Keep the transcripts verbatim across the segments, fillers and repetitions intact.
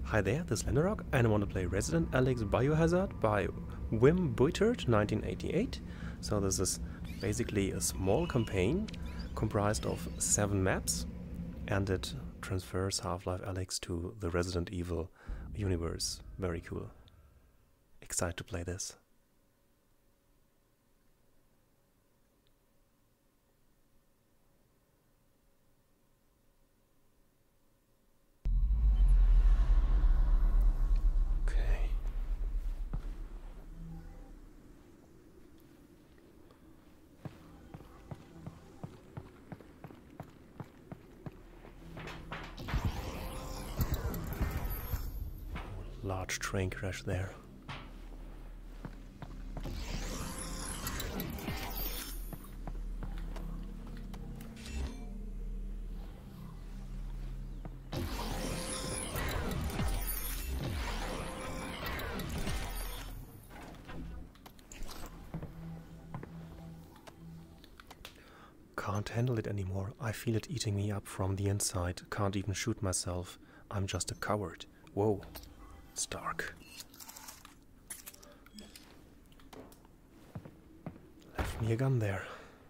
Hi there, this is Lenderock, and I want to play Resident Alyx Biohazard by wim dot buytaert nineteen eighty-eight. So this is basically a small campaign comprised of seven maps, and it transfers Half-Life Alyx to the Resident Evil universe. Very cool. Excited to play this. Large train crash there. Can't handle it anymore. I feel it eating me up from the inside. Can't even shoot myself. I'm just a coward. Whoa. It's dark. Left me a gun there.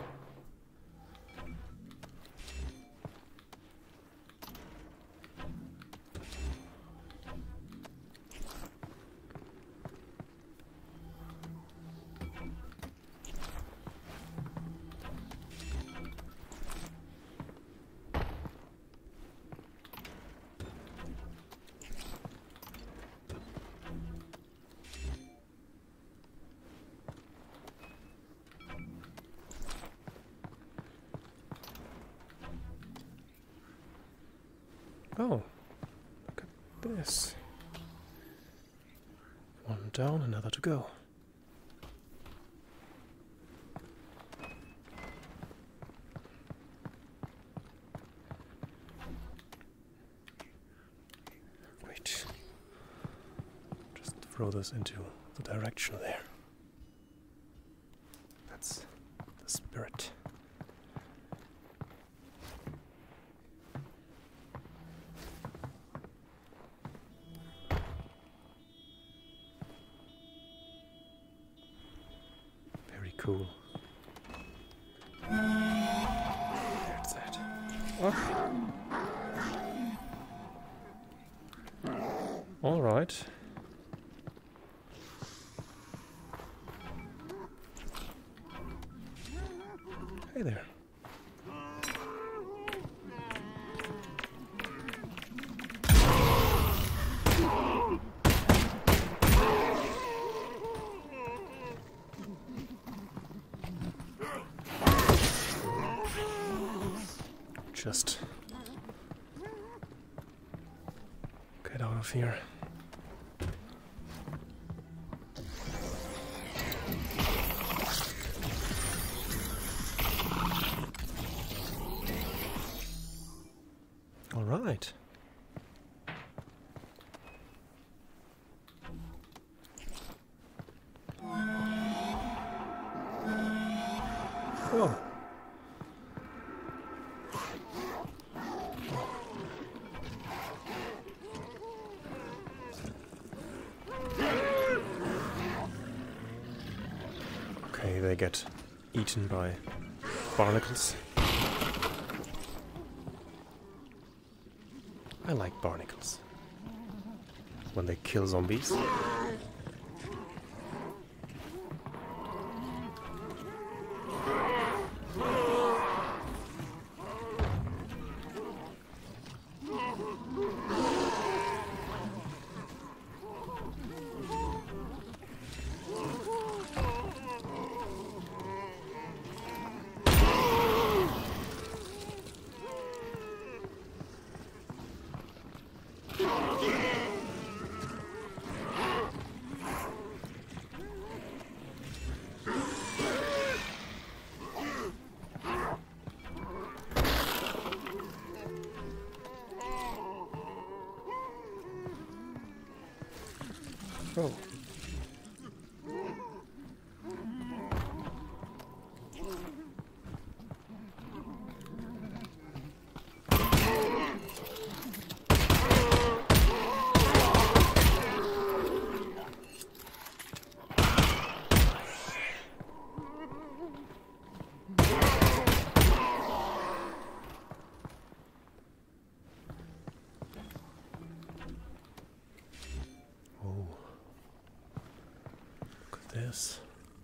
Oh, look at this. One down, another to go. Wait. Just throw this into the direction there. That's the spirit. Cool. There's that. Oh. All right. Hey there. Just get out of here. All right. Oh. Okay, they get eaten by barnacles. I like barnacles. When they kill zombies. Oh. this.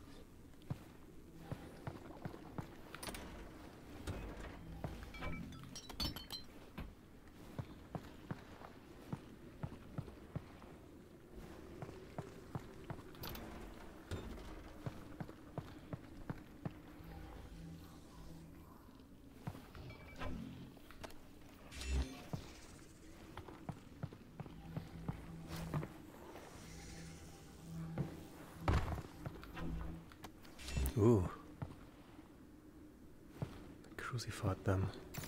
Ooh. Crucified them.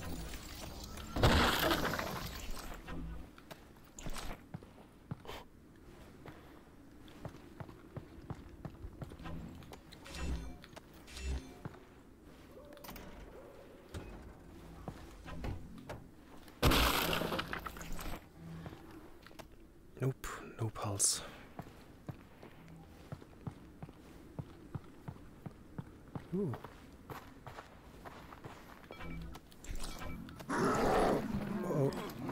Nope, no pulse. Ooh. Uh-oh.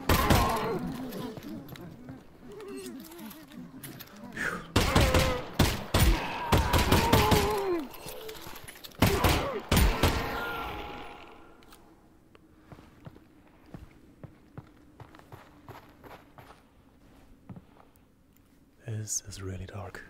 This is really dark.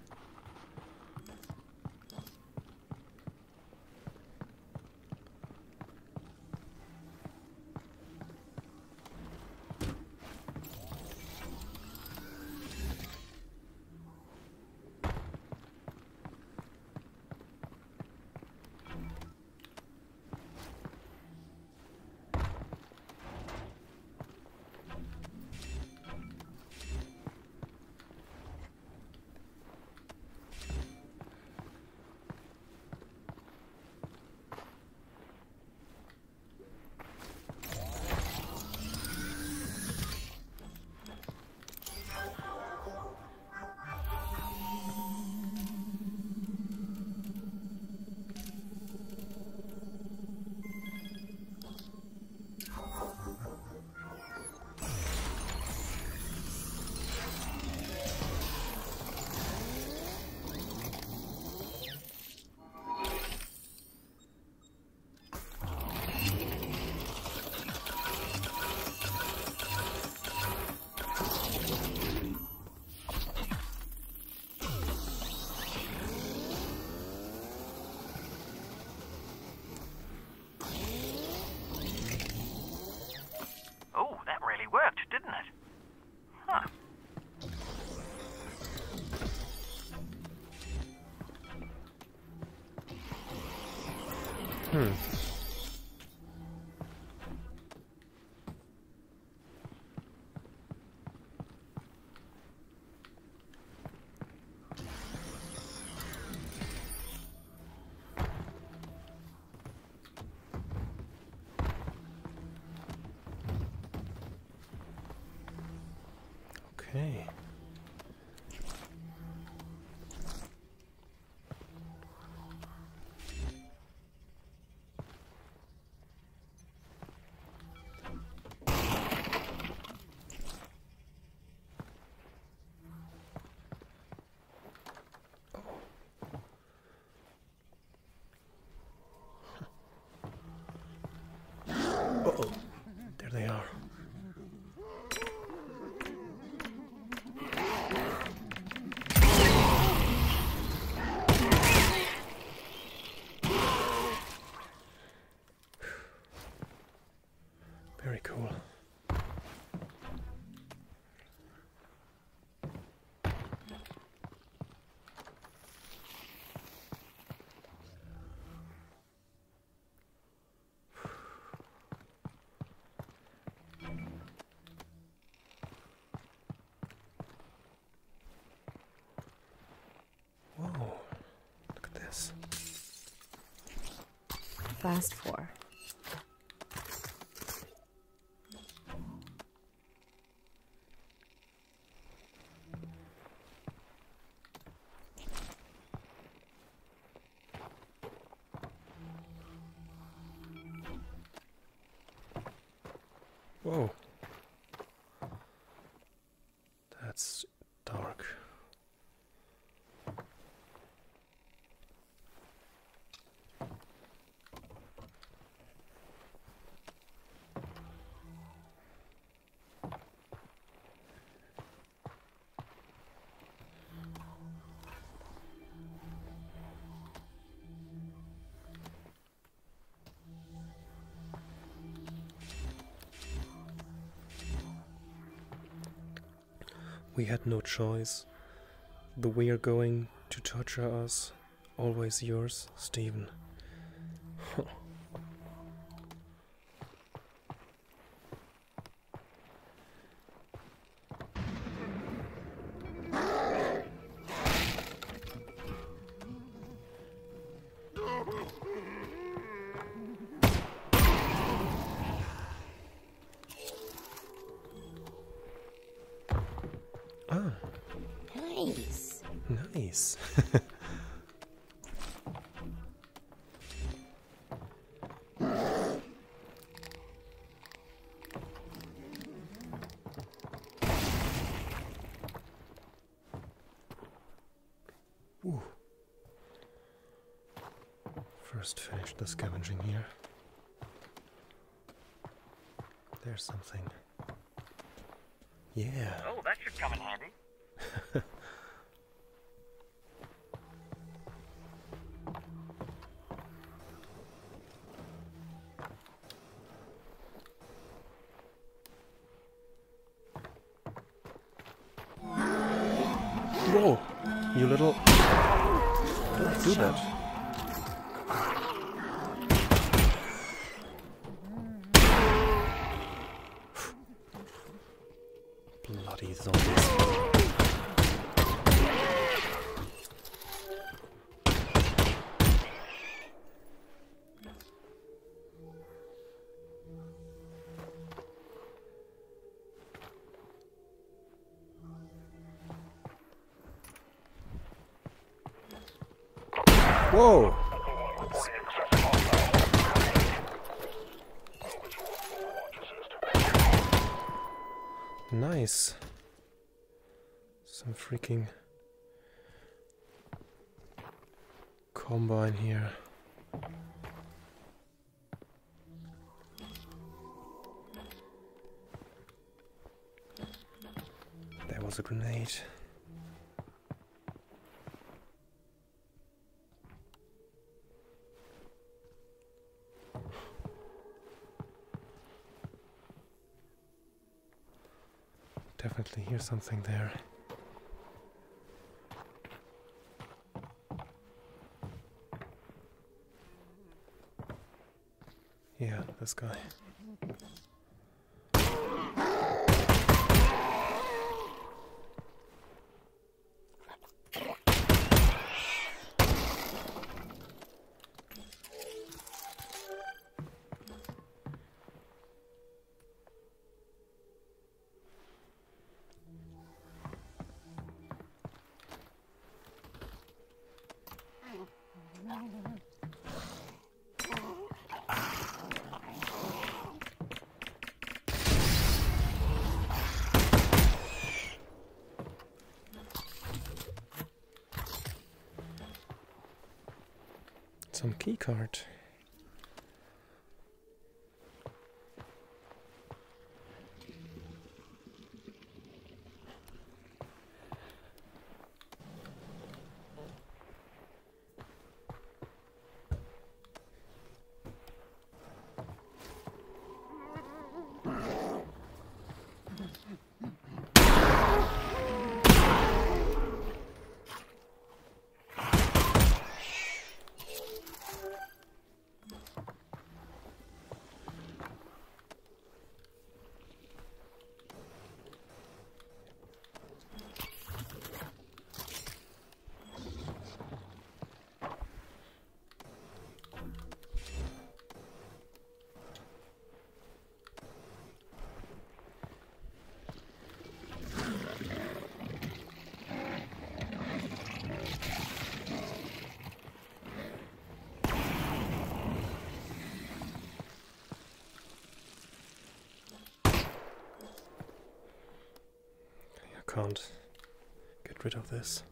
Hmm. Okay. Uh-oh. There they are. Very cool. Whoa, look at this. Fast four. Whoa. That's dark. We had no choice. The we are going to torture us. Always yours, Stephen. Ah. Nice. Nice. Ooh. First finish the scavenging here. There's something. Yeah. Oh, that should come in handy. Whoa! You little... Don't do that. Bloody zombies. Whoa! Nice. Some freaking combine here. There was a grenade. Definitely hear something there. Yeah, this guy. Some key card. Can't get rid of this.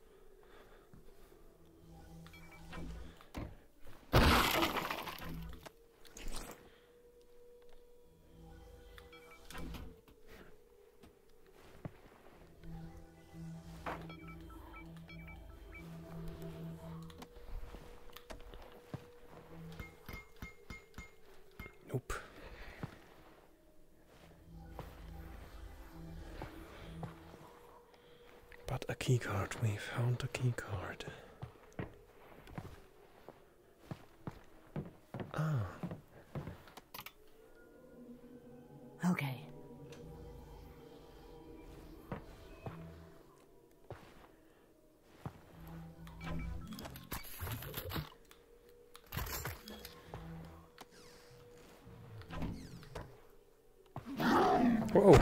Nope. But a keycard, we found a keycard. Ah. Okay. Whoa.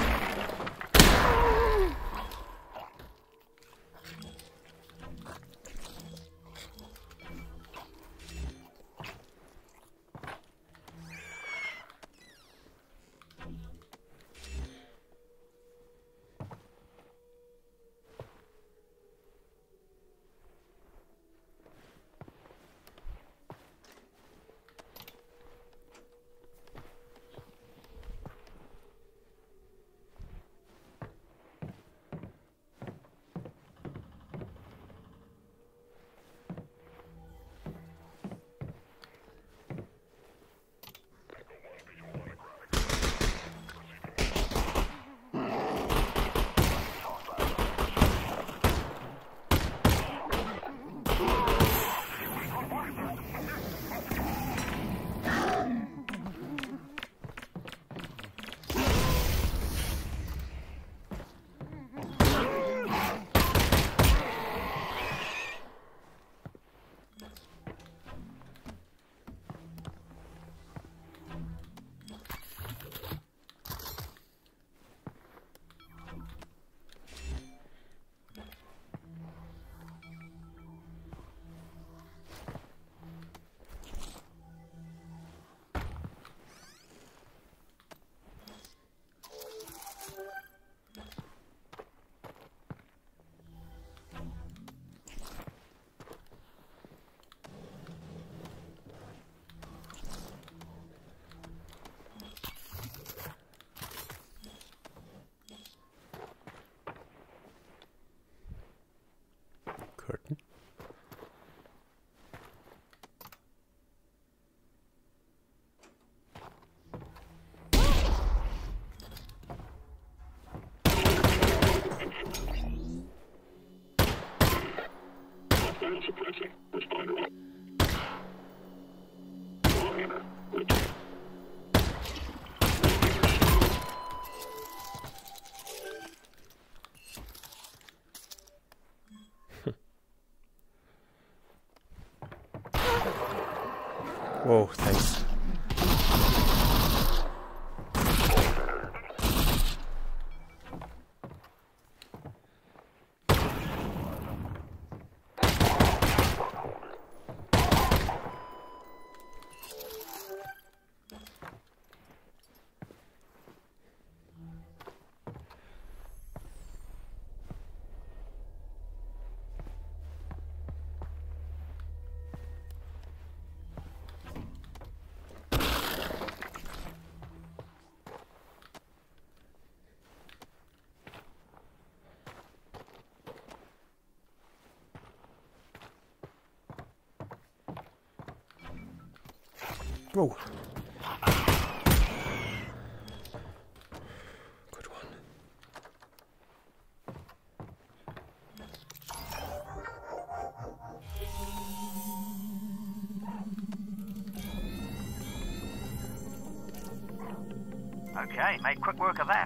Curtain. Whoa, thanks. Whoa. Good one. Okay, made quick work of that.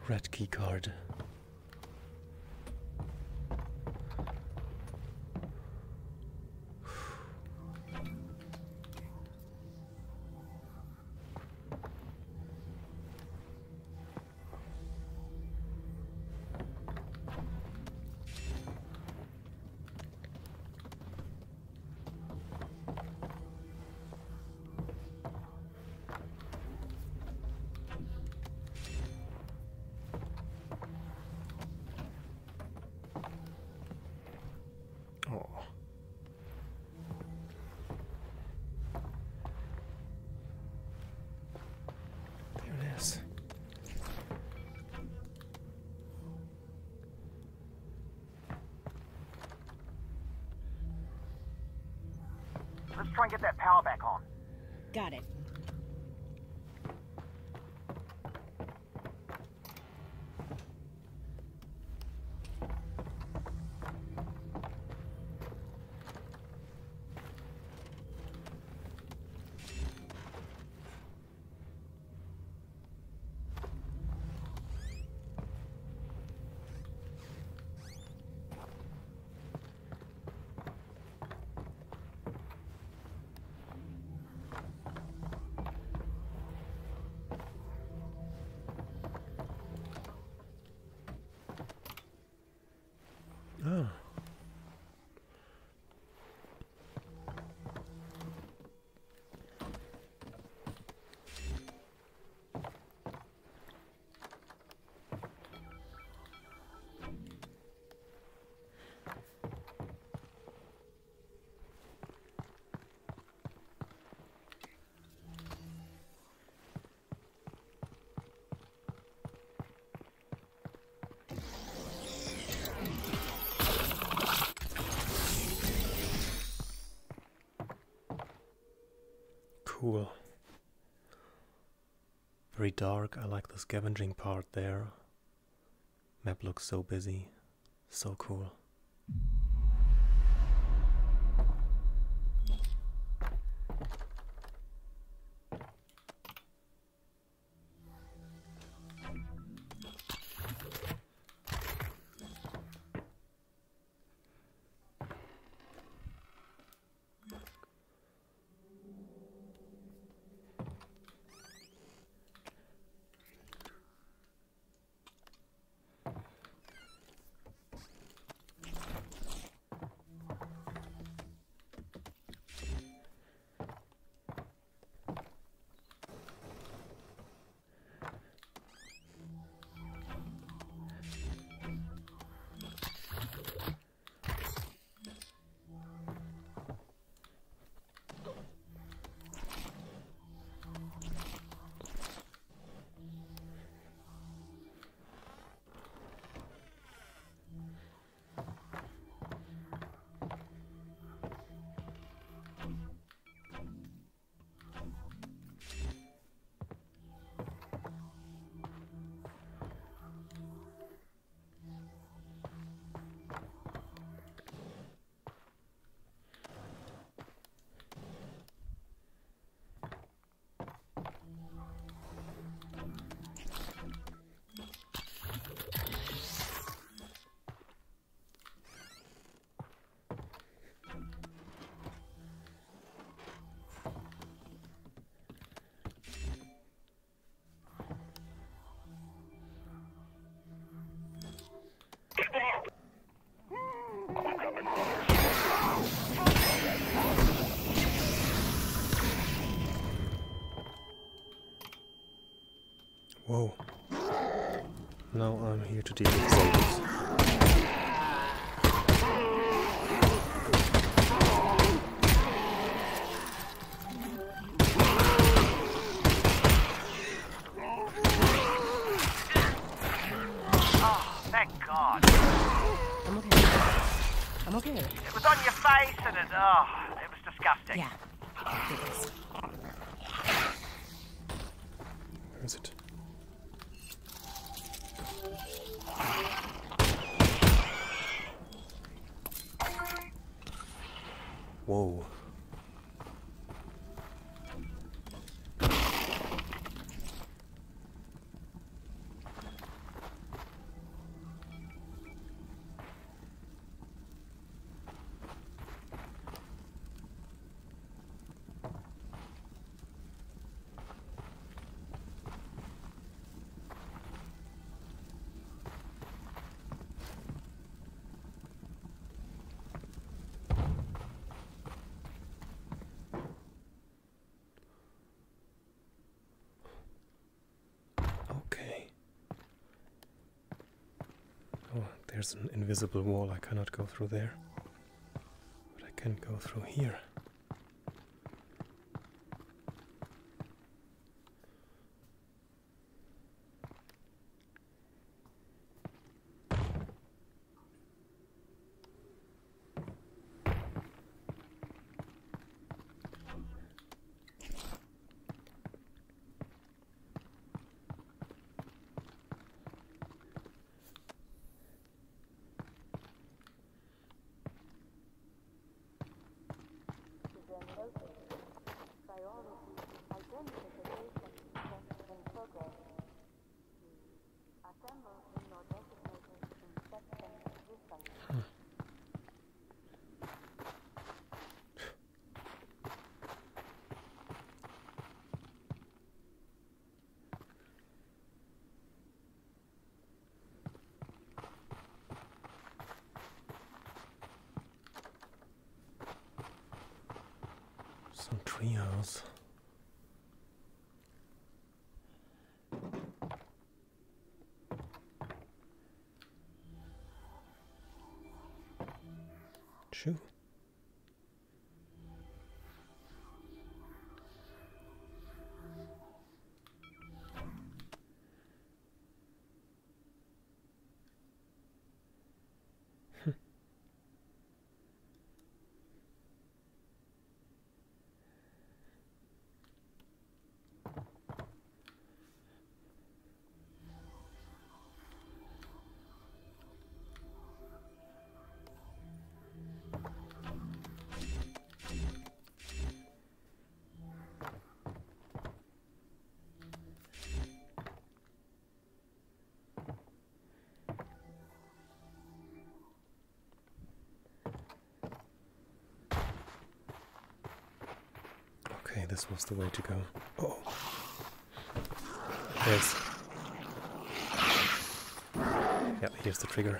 Red key card. Oh. There it is. Let's try and get that power back on. Got it. Oh. Cool. Very dark. I like the scavenging part there. Map looks so busy. So cool. Whoa. Now I'm here to deal with zombies. Oh, thank God. I'm okay. I'm okay. It was on your face and it, oh, it was disgusting. Yeah. I did this. Where is it? Whoa. there's an invisible wall. I cannot go through there. But I can go through here. Some treehouse. Shoo. Okay, this was the way to go. Oh, yes. Yep, here's the trigger.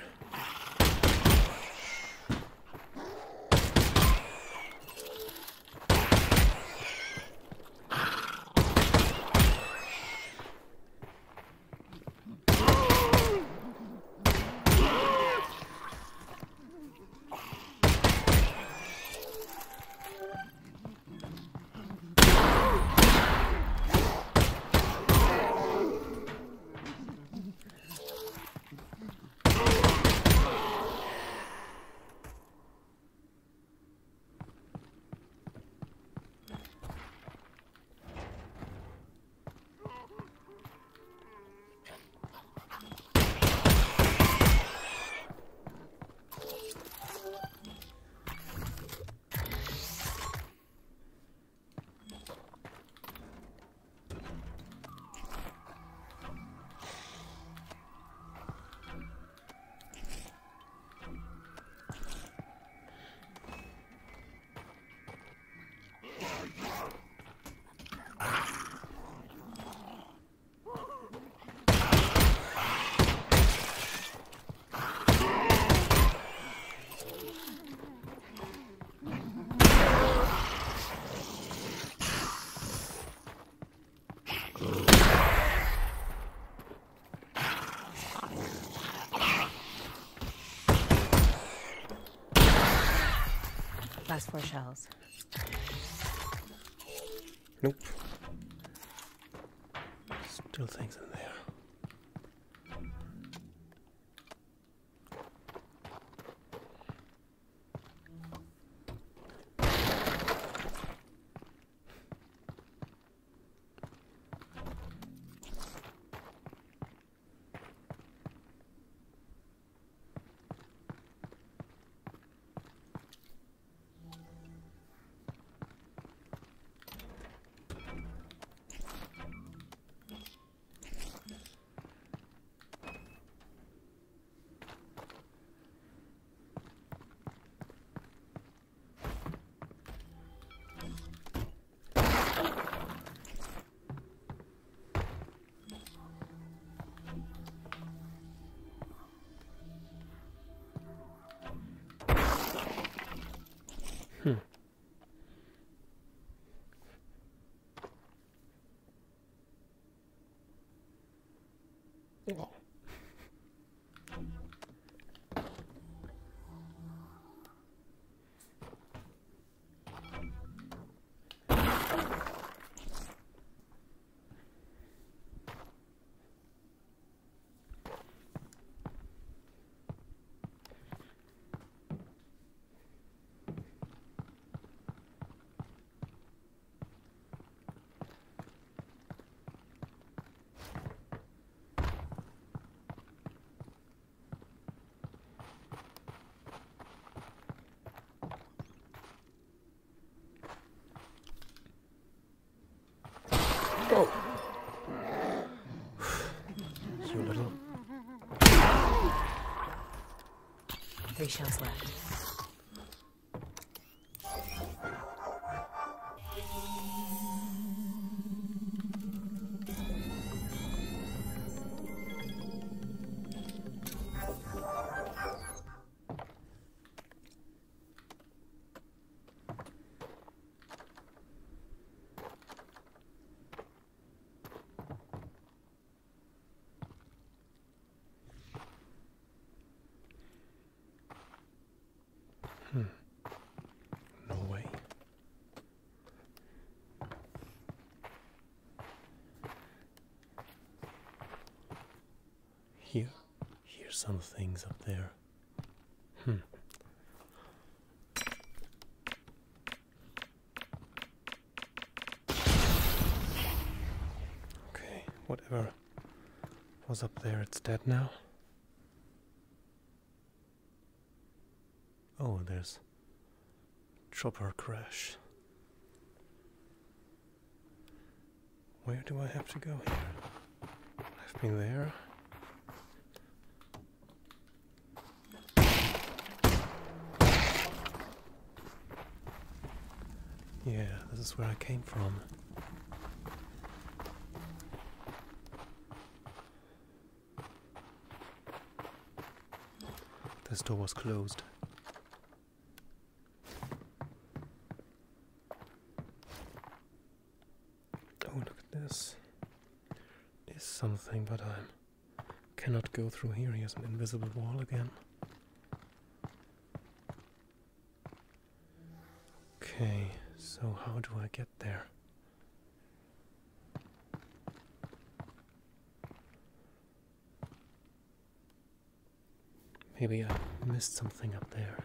Last four shells. Nope. Still things in there. Hmm. Oh. Three shells left. Hmm. No way. Here, here's some things up there. Hmm. Okay, whatever was up there, it's dead now. Oh, there's chopper crash. Where do I have to go here? I've been there. Yeah, this is where I came from. This door was closed. Oh, look at this. Is something, but I cannot go through here. Here's an invisible wall again. Okay, so how do I get there? Maybe I missed something up there.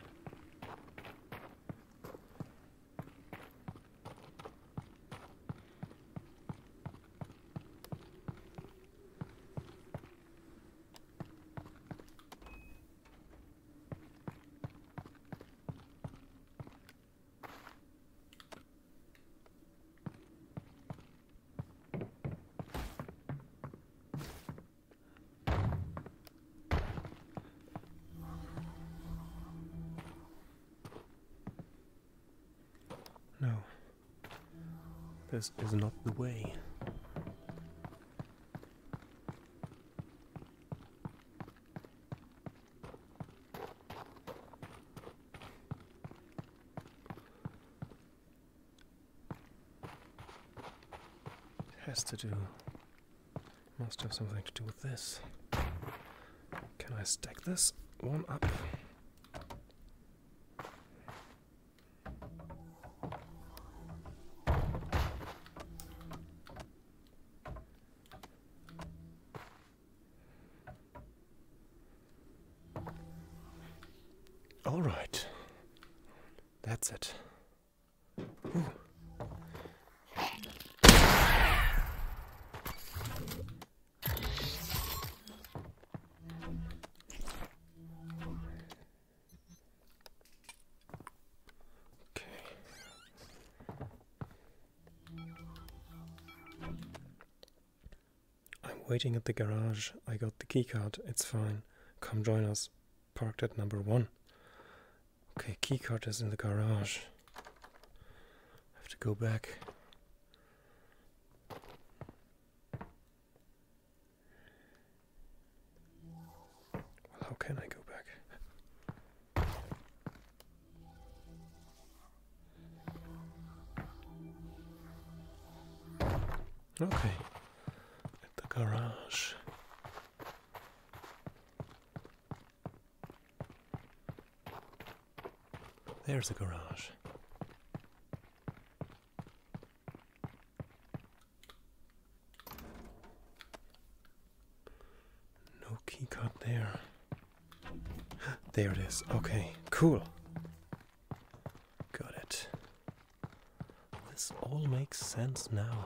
No, this is not the way. It has to do, must have something to do with this. Can I stack this one up? All right, that's it. Ooh. Okay. I'm waiting at the garage. I got the keycard. It's fine. Come join us. Parked at number one. Okay, keycard is in the garage. I have to go back. Well, how can I go back? Okay, at the garage. There's a garage. No keycard there. There it is. Okay, cool. Got it. This all makes sense now.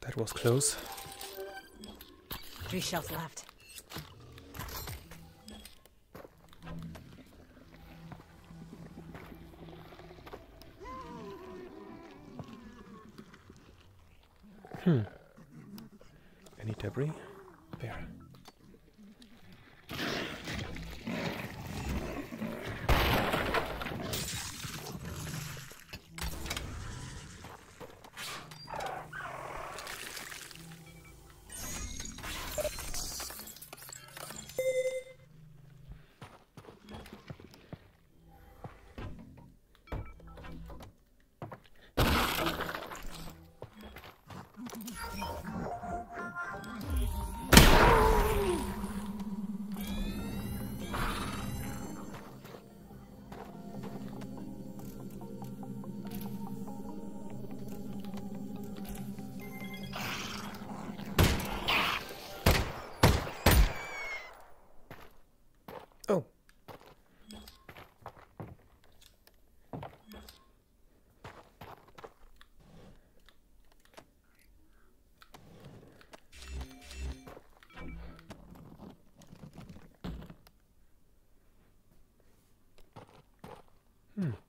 That was close. Three shells left. Hmm. Any debris? There. Oh. Hmm.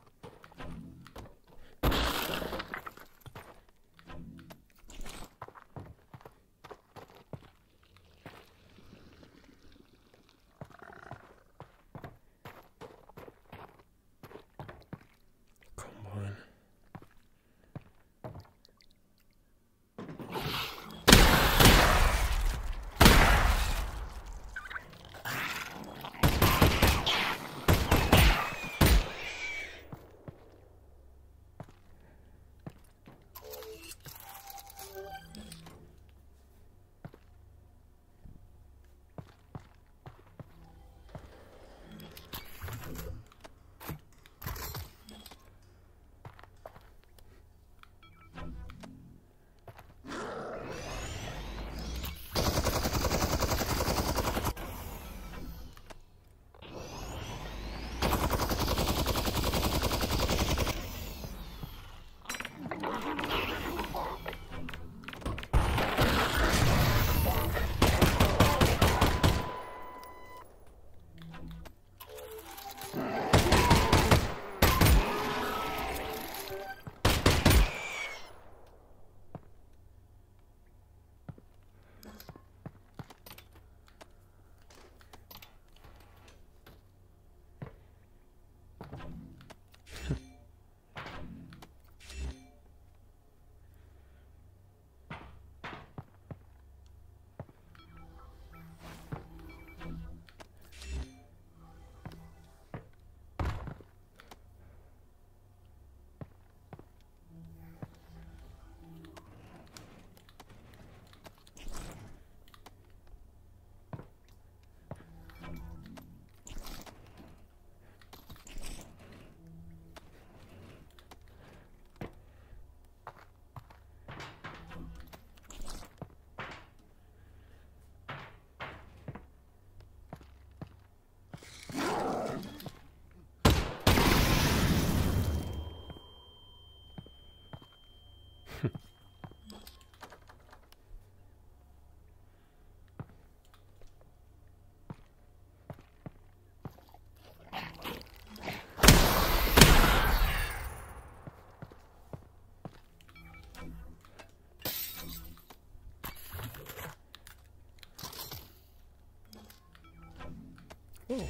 Oh,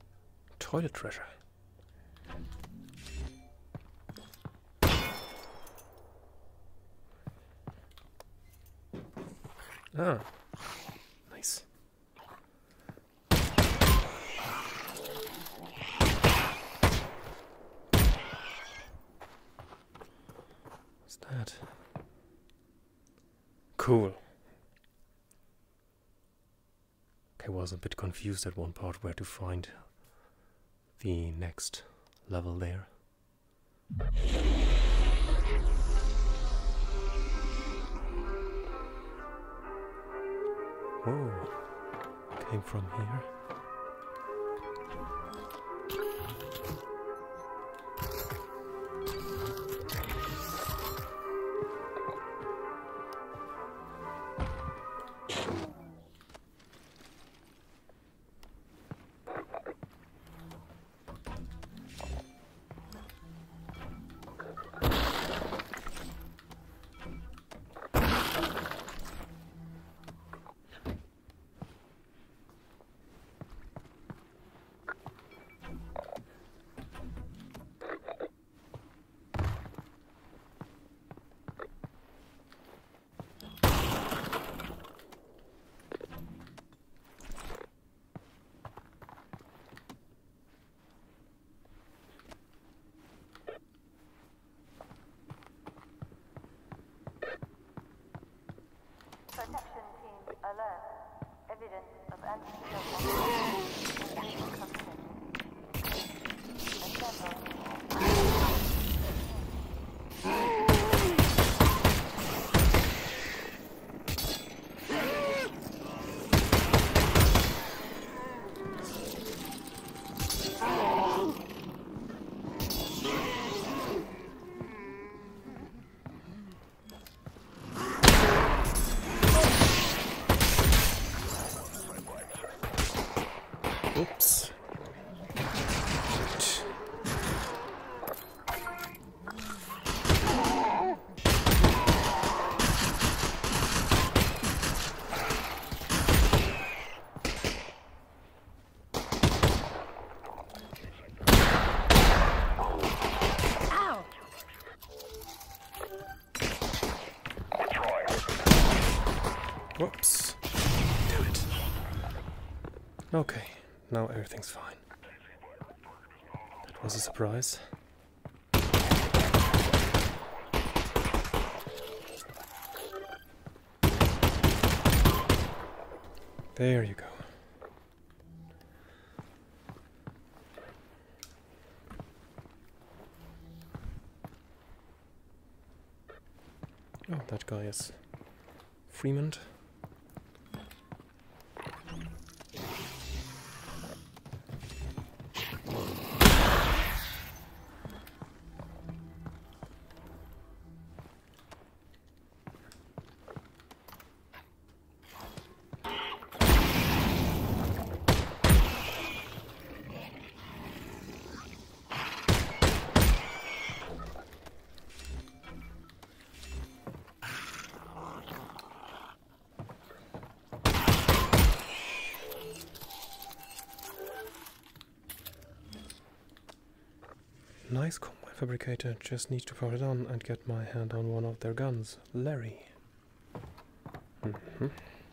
toilet treasure. Ah, nice. What's that? Cool. I was a bit confused at one part where to find the next level there. Whoa, came from here. Protection team alert. Evidence of anti-substance. Oops. Ow! Whoops. Damn it. Okay, now everything's fine. That was a surprise. There you go. Oh, that guy is Freeman. Nice combat fabricator, just need to put it on and get my hand on one of their guns. Larry. Mm-hmm.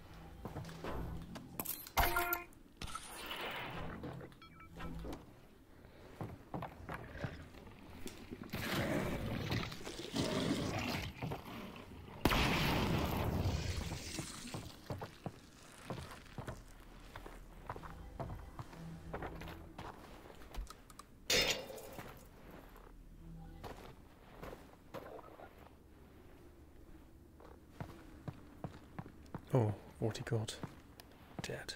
Oh, what he got? Dead.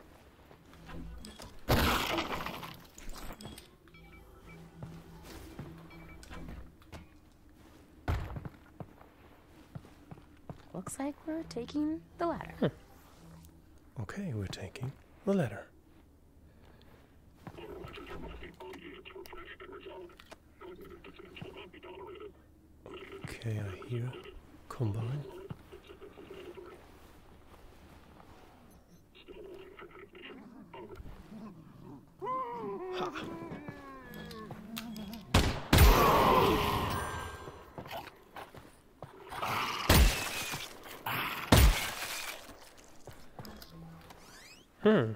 Looks like we're taking the ladder. Hmm. Okay, we're taking the ladder. Okay, I hear combine. Ha! Hmm.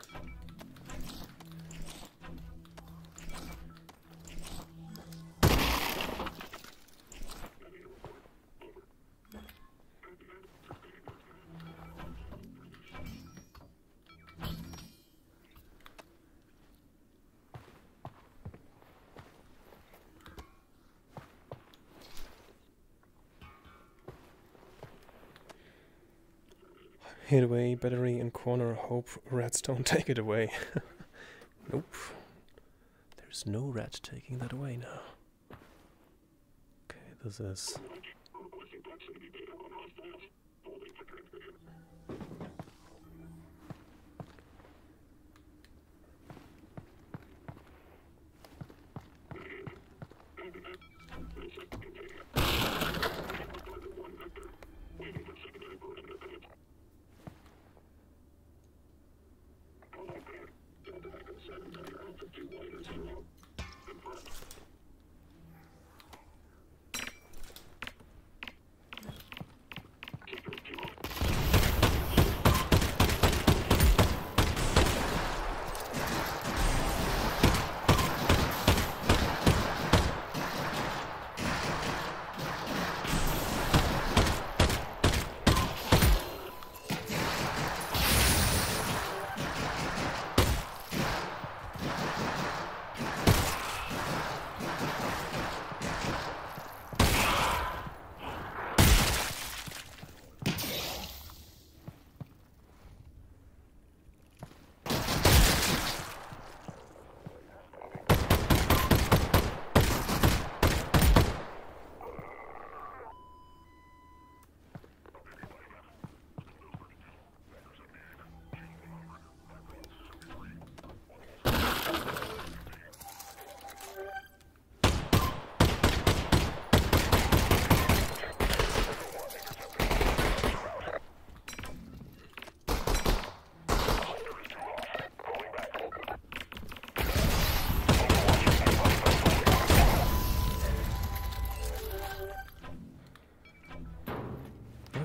Hid away, battery in corner, hope rats don't take it away. Nope. There's no rat taking that away now. Okay, this is...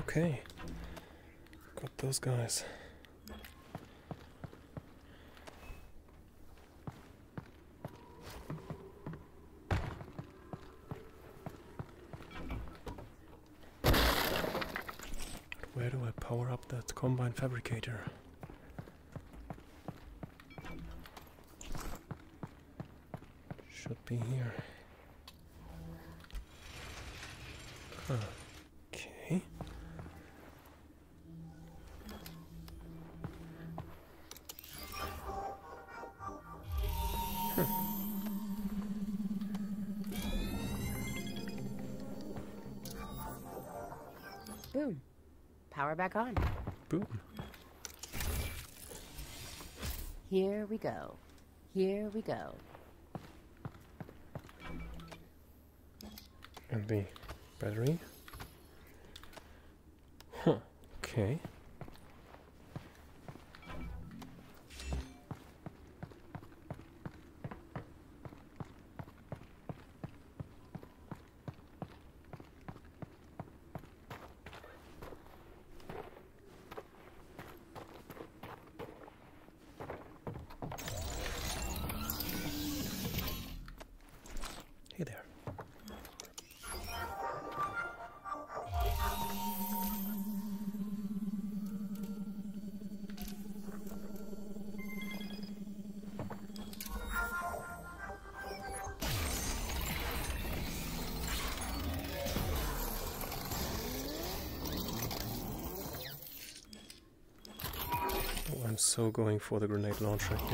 Okay. Got those guys. Where do I power up that combine fabricator? Should be here. Okay. Huh. Boom. Power back on. Boom. Here we go. Here we go. And the battery. Huh. Okay. Hey there. Oh, I'm so going for the grenade launcher here.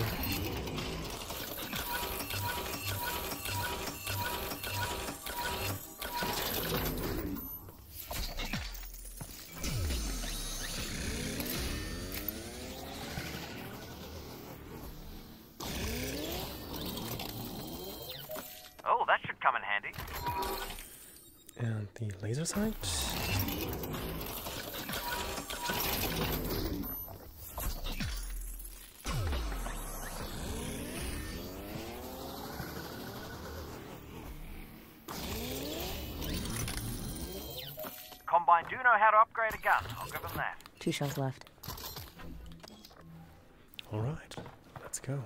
Oh, that should come in handy. And the laser sight. Combine do know how to upgrade a gun. I'll give them that. Two shells left. All right, let's go.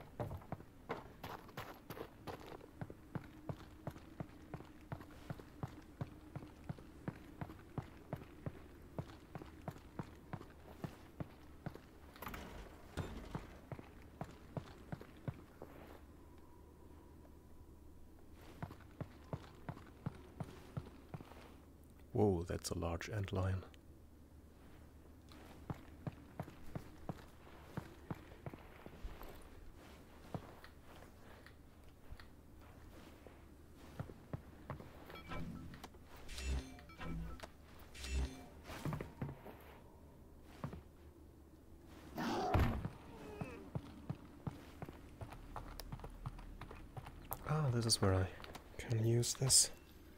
Whoa, that's a large antlion. Ah, this is where I can use this.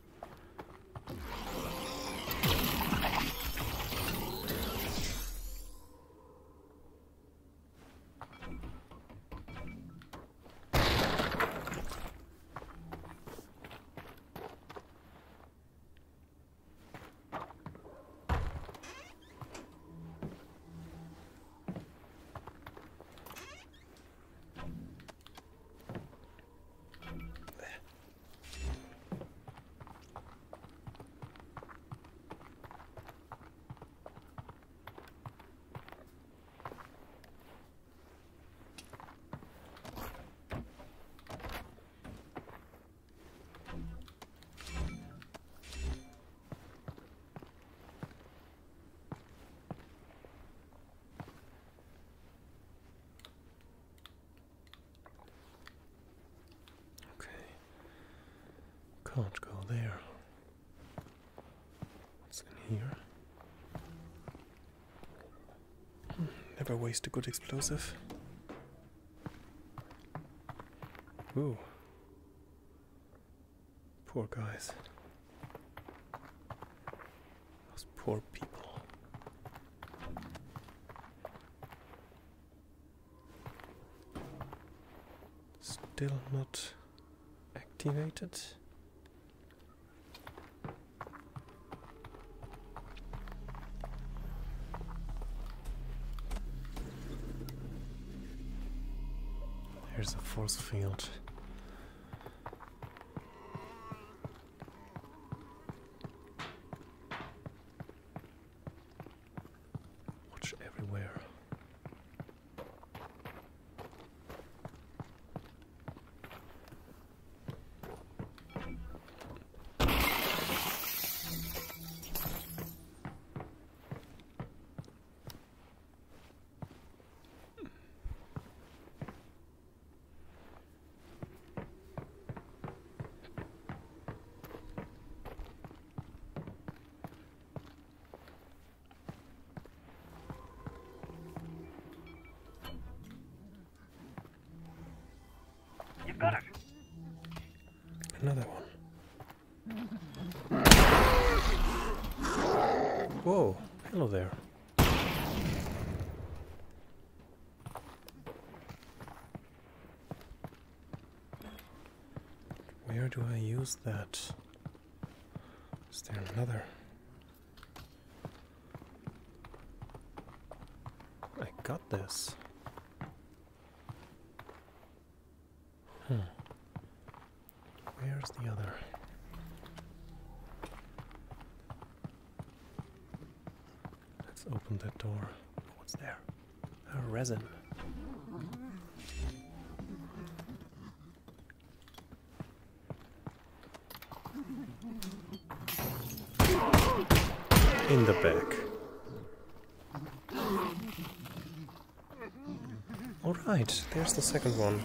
Can't go there. What's in here? Hmm, never waste a good explosive. Ooh. Poor guys. Those poor people. Still not activated. Here's a force field. Watch everywhere. You've got it. Another one. Whoa, hello there. Where do I use that? Is there another? I got this. Hmm. Where's the other? Let's open that door. What's there? A resin. In the back. Alright, there's the second one.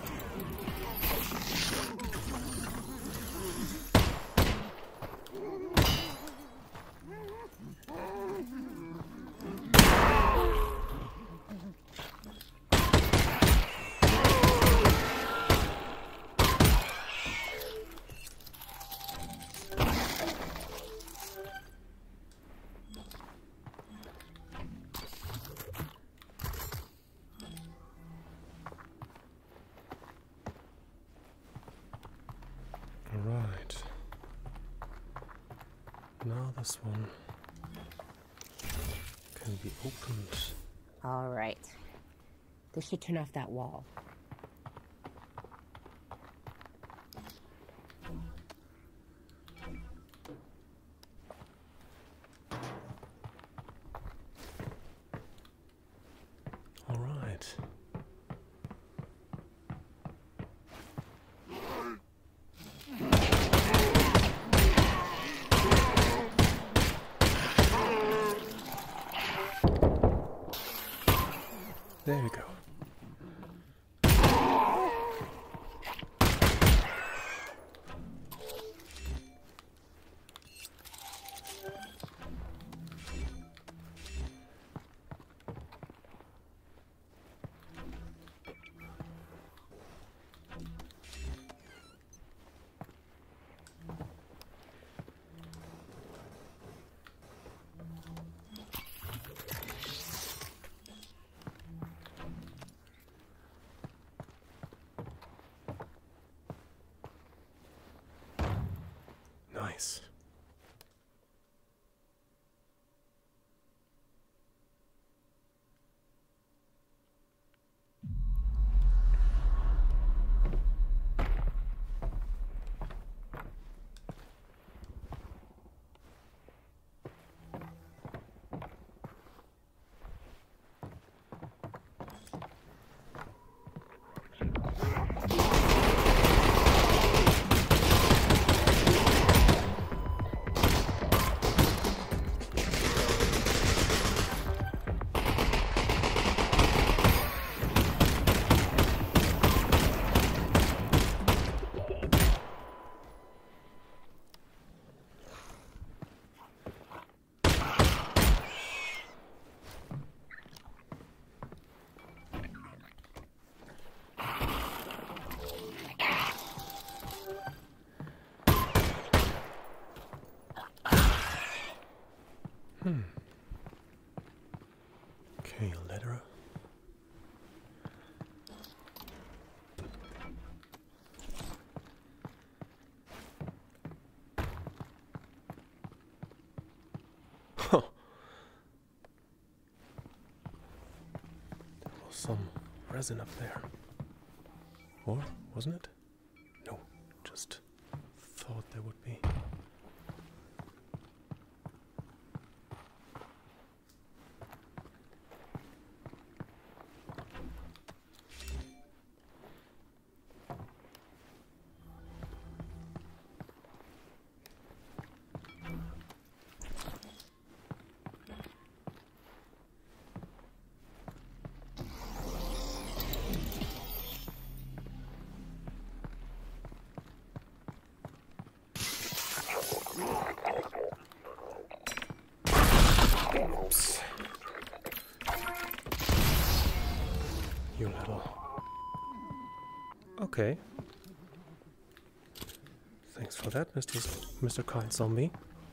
Right. Now this one can be opened. All right. This should turn off that wall. All right. There you go. Nice. Hmm. Okay, a letter. Huh. There was some resin up there. Or wasn't it? No, just thought there would be. Oops. You little. Okay. Thanks for that, Mister Z Mister Kind Zombie.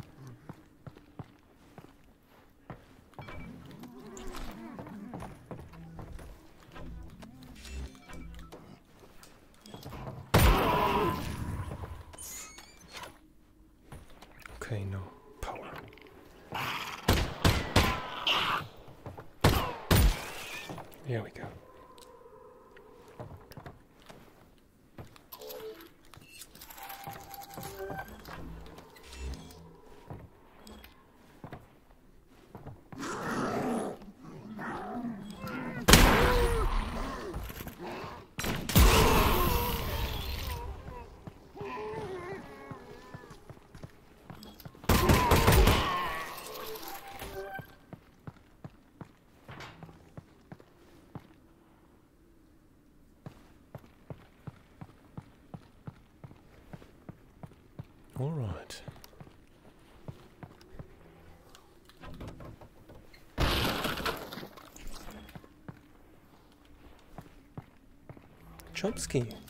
Okay, no power. Here we go. All right. Chomsky. Did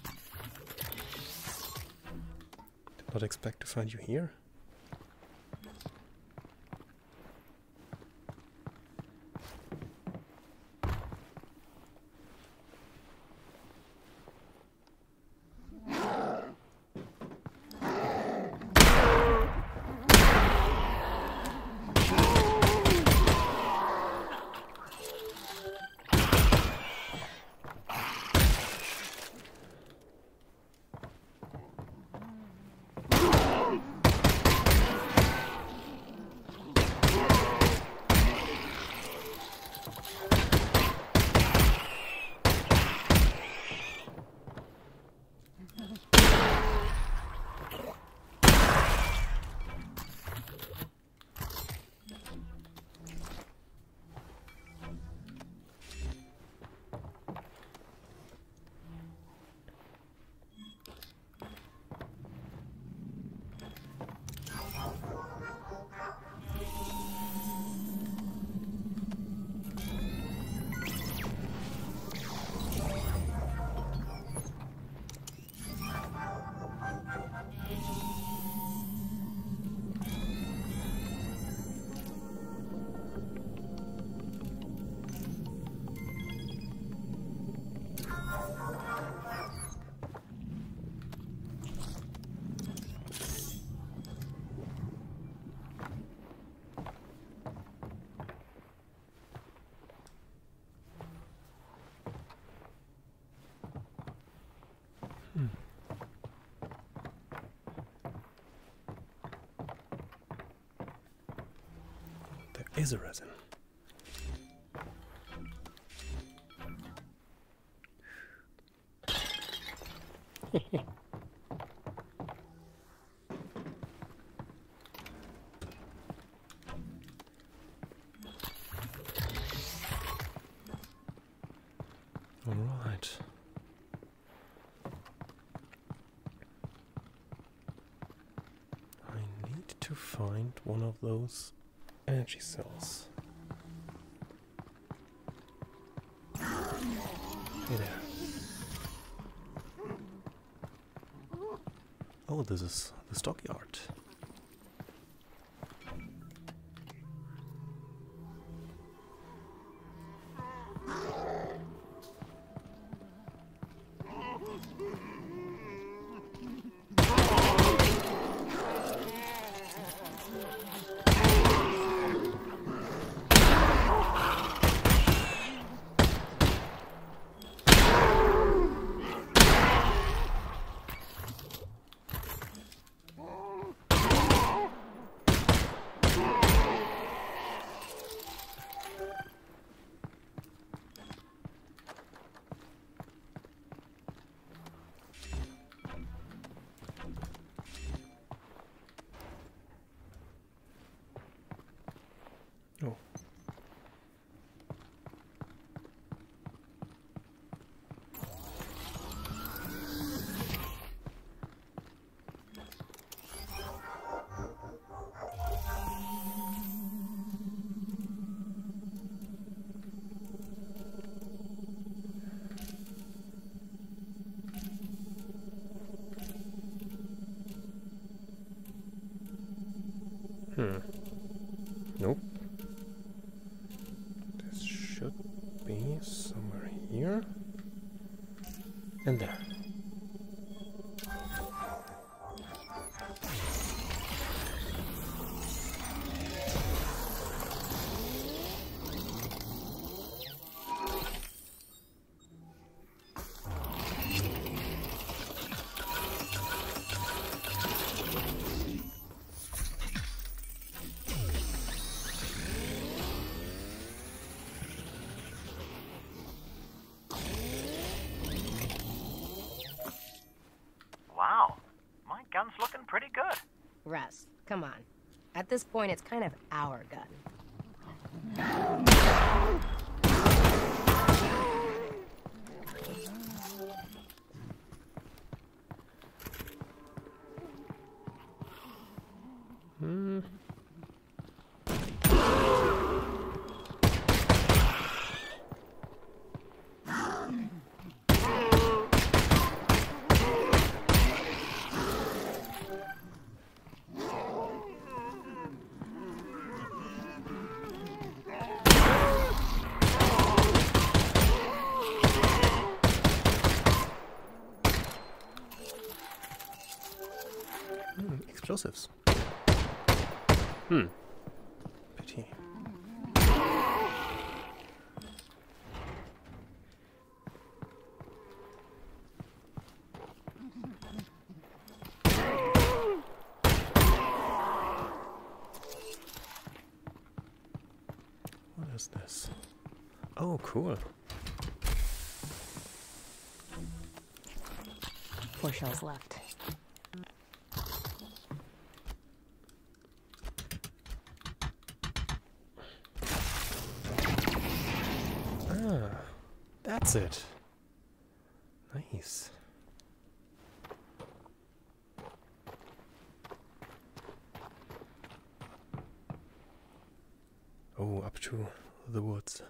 not expect to find you here. There is a resin. All right. I need to find one of those energy cells. Hey there. Oh, this is the stockyard. And there. Wow, my gun's looking pretty good. Russ, come on. At this point, it's kind of our gun. Hmm. Explosives. Hmm. Pity. What is this? Oh, cool. Four shells left. Ah, that's it. Nice. Oh, up to the woods.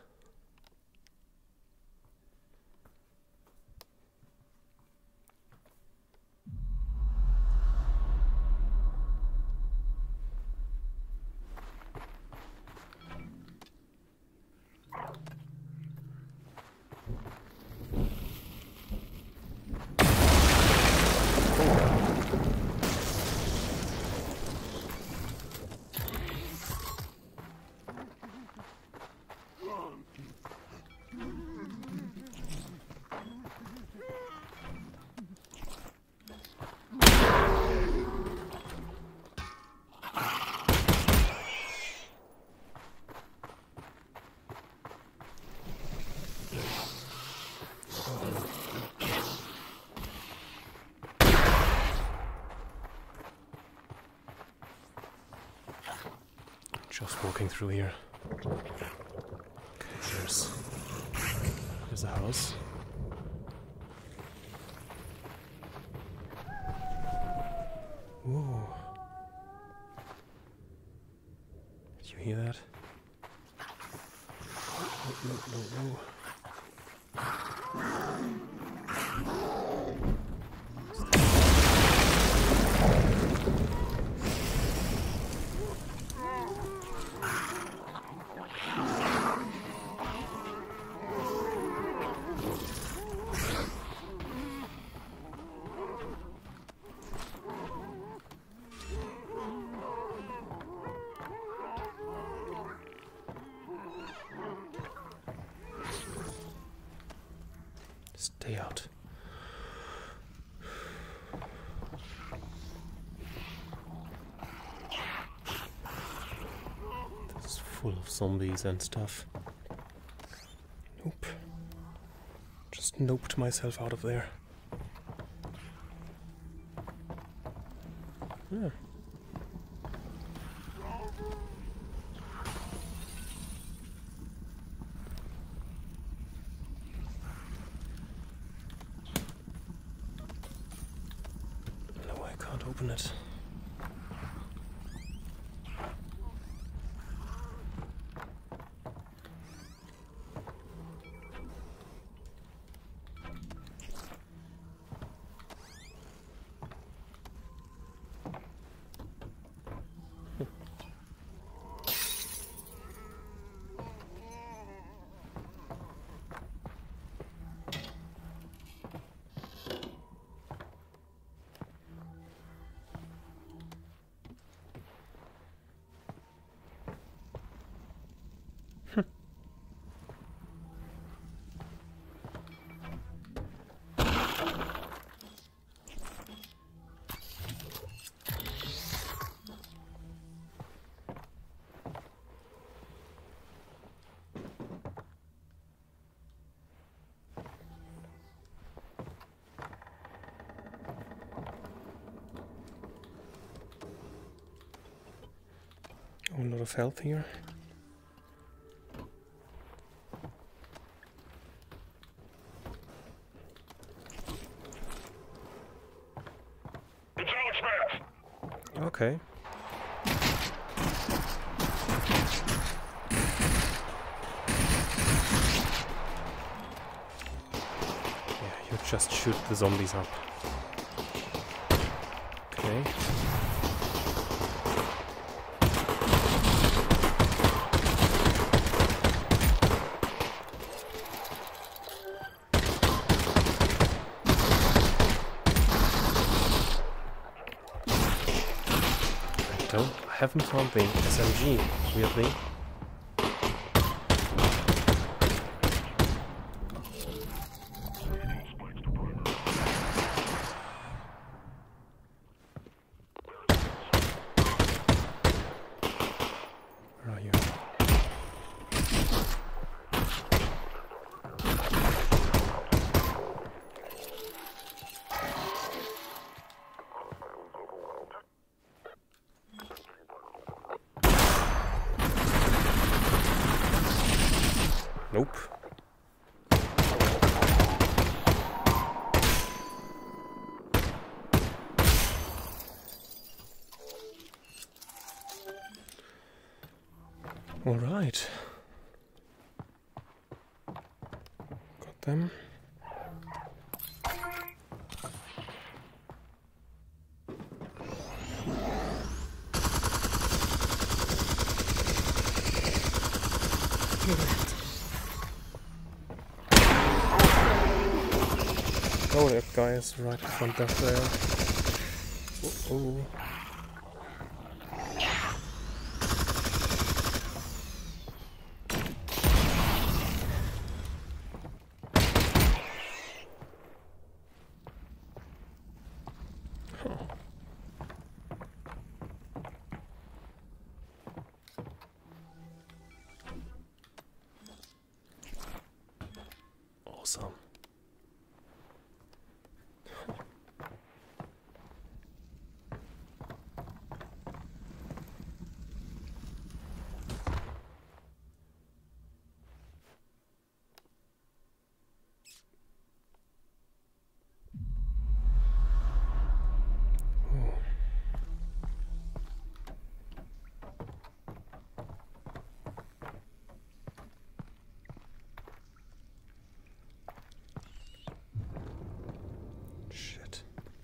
Just walking through here. Okay, there's, there's a house. Whoa. Did you hear that? No, no, no, no. Stay out. This is full of zombies and stuff. Nope. Just noped myself out of there. Yeah. Open it. of health here. Okay. Yeah, you just shoot the zombies up. Okay. I haven't found the S M G, weirdly. Where are you? Nope. All right. Got them. Oh, that guy is right in front of there. Uh oh. Awesome. Shit.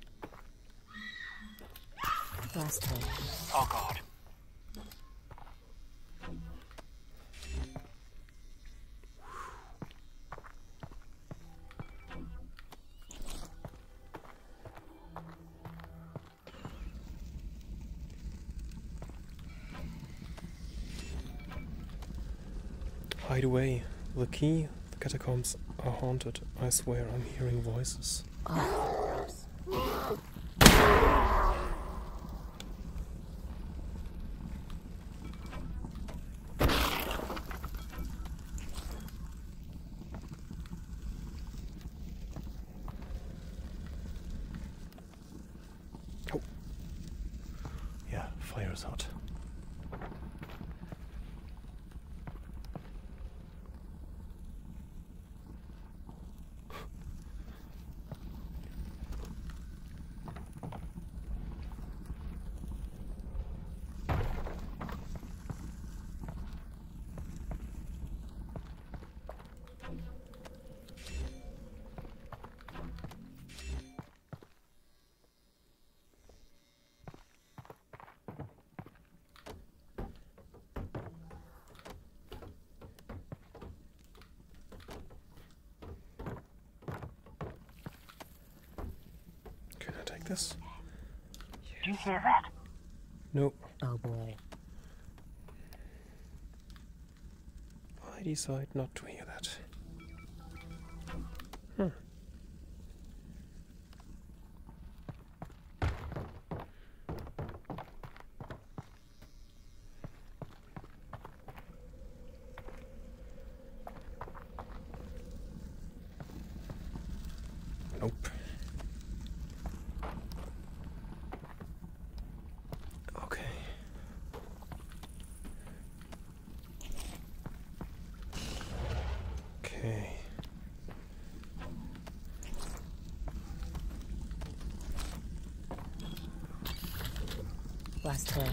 Last time. Oh God. Hide away. The key. The catacombs are haunted. I swear I'm hearing voices. Oh, gross. Oh. Yeah, fire's hot. Can I take this? Do you hear that? Nope. Oh boy. I decide not to hear that. Hmm. Nope. Okay. Okay. Last door.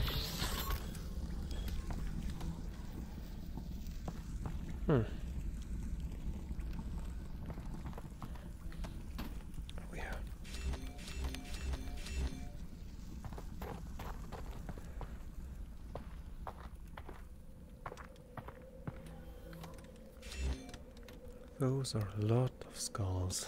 Hmm. Oh yeah. Those are a lot of skulls.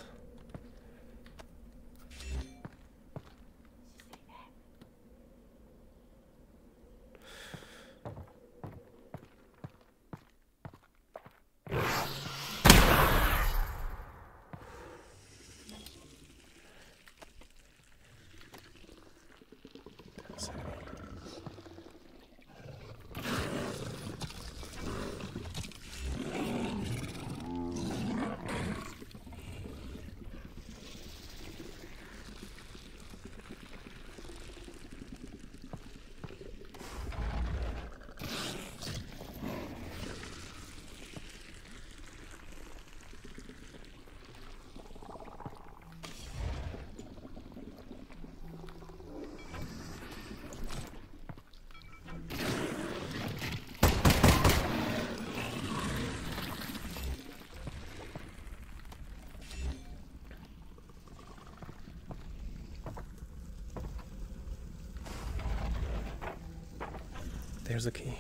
There's a key.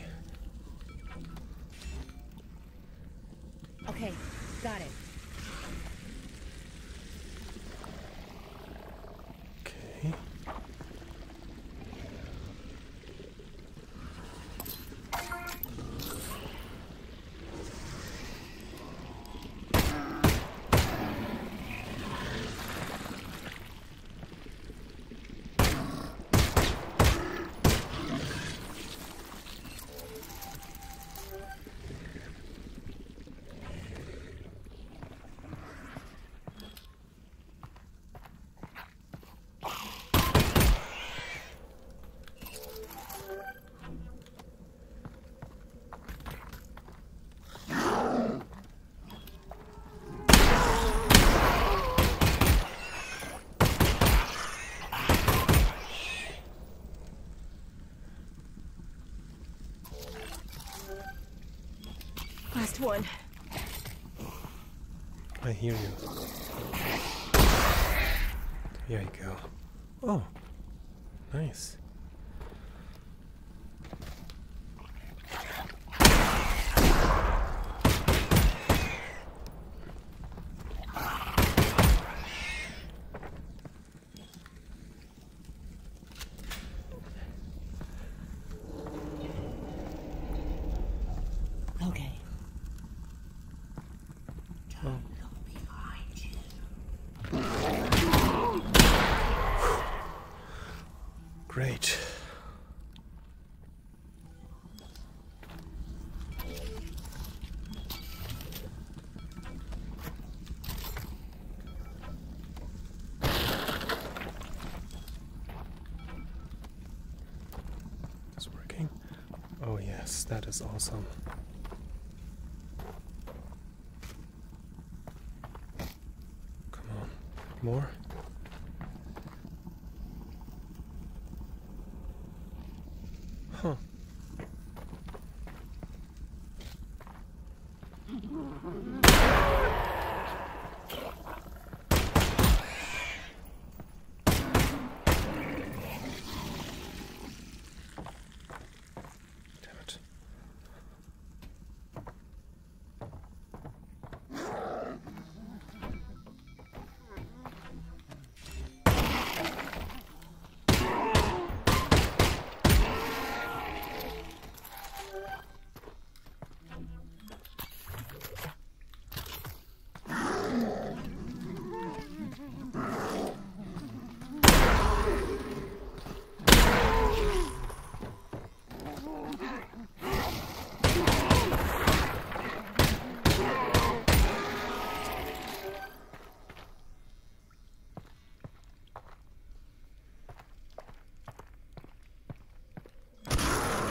Okay, got it. Okay. Last one. I hear you. Here you go. Oh, nice. Okay. Oh. Great. It's working. Oh yes, that is awesome. Come on, more. Huh. Damn it.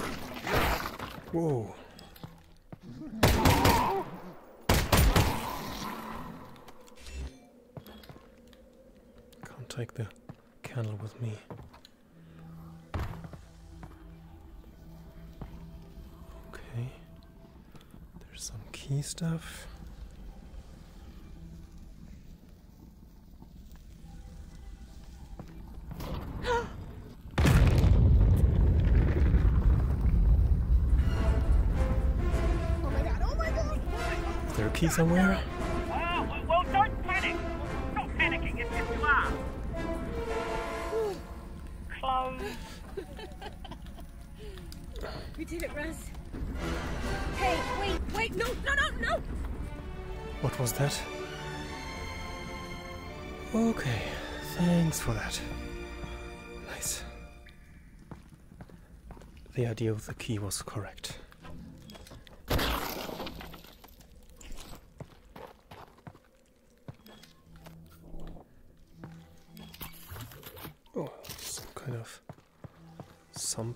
Whoa. take the candle with me. Okay. There's some key stuff. Is there a key somewhere? Oh, well, don't panic. Not panicking if you are. Close. We did it, Russ. Hey, wait, wait, no, no, no, no! What was that? Okay, thanks for that. Nice. The idea of the key was correct. Oh, some kind of sump.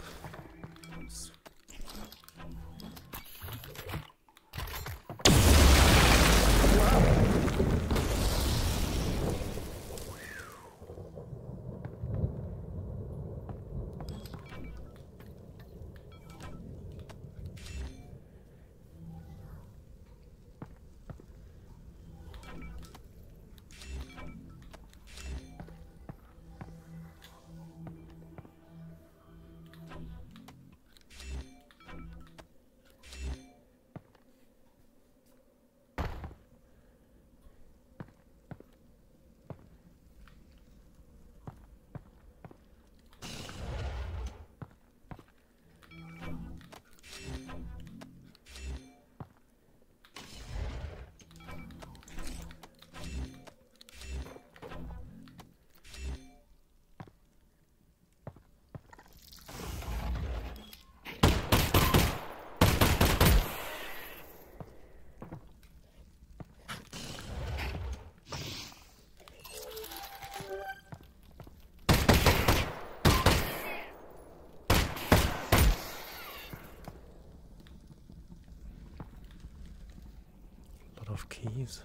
Of keys.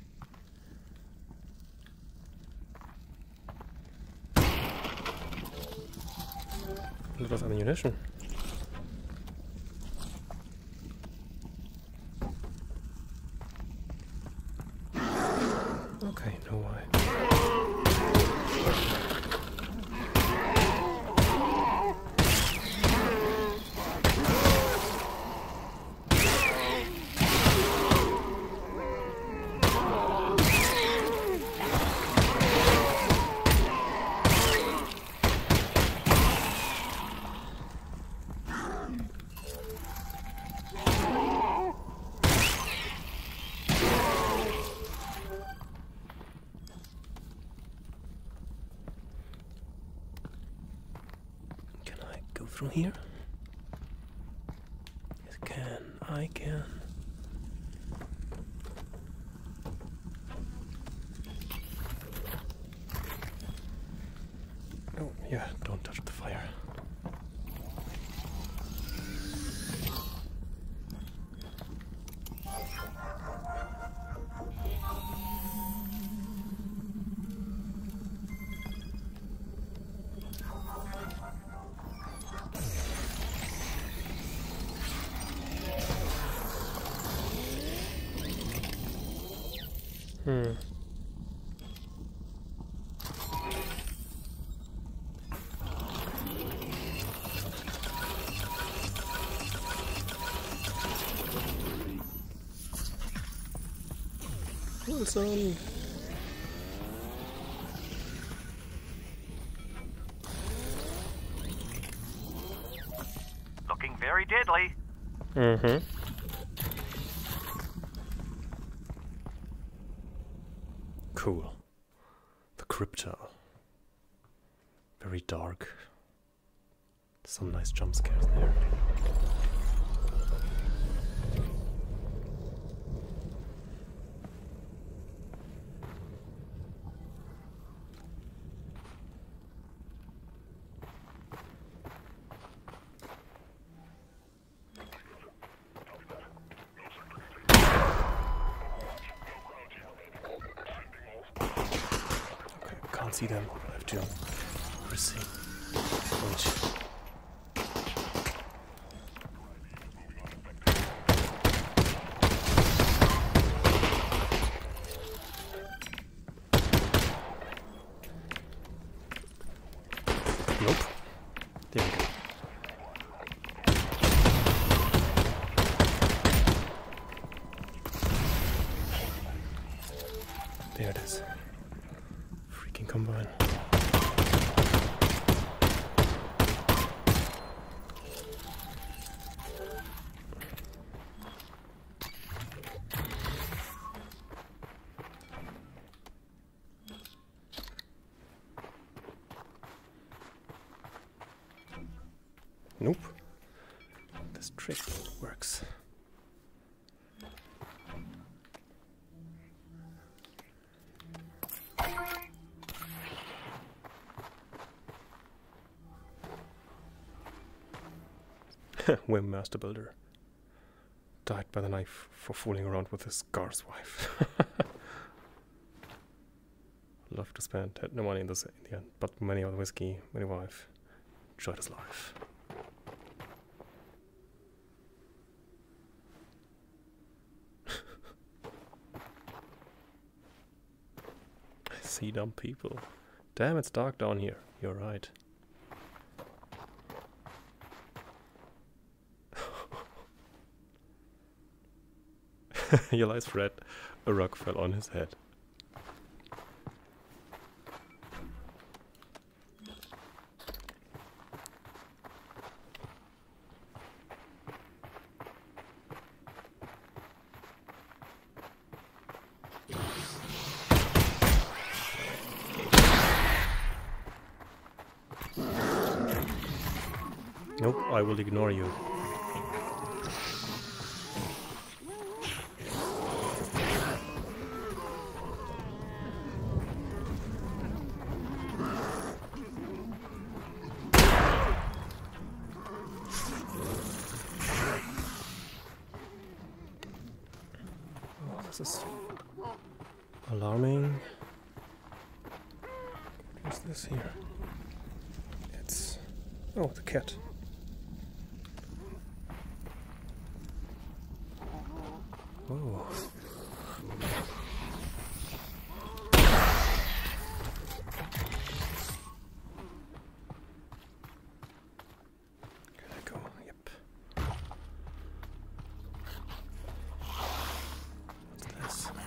A lot of ammunition. Okay, no way. Through here? Yes, I can. I can. Oh, yeah, don't touch the fire. Hmm. Wilson. Looking very deadly. Mm-hmm. Cool. The crypto. Very dark. Some nice jump scares there. See them. to receive. Which nope. There we go. There it is. Freaking combine. Nope. This trick works. Wim Master Builder died by the knife for fooling around with his Gar's wife. Love to spend, had no money in, this, in the end, but many on whiskey, many wife, enjoyed his life. I see dumb people. Damn, it's dark down here. You're right. Here lies Fred. A rock fell on his head. Nope, I will ignore you. This is alarming. What's this here? It's... oh, the cat. Oh. Can I go? Yep. What's this?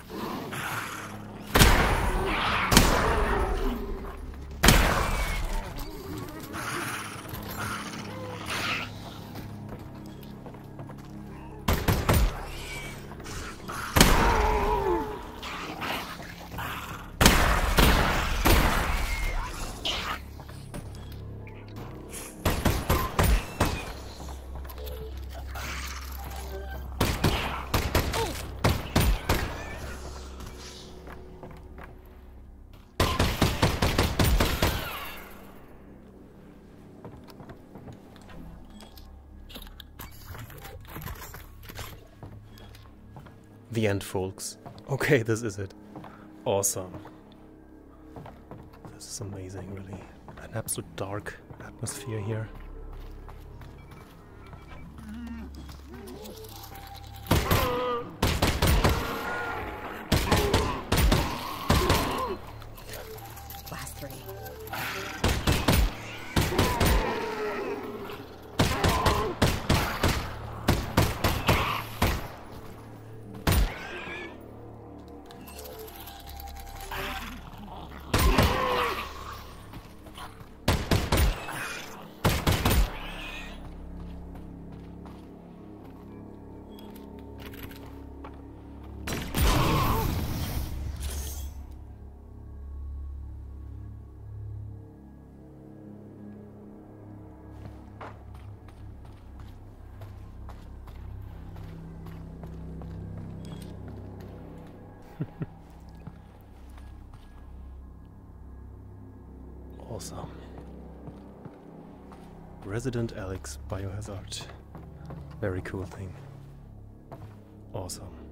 The end, folks. Okay, this is it. Awesome. This is amazing, really. An absolute dark atmosphere here. Last three. Awesome. Resident Alyx Biohazard. Very cool thing. Awesome.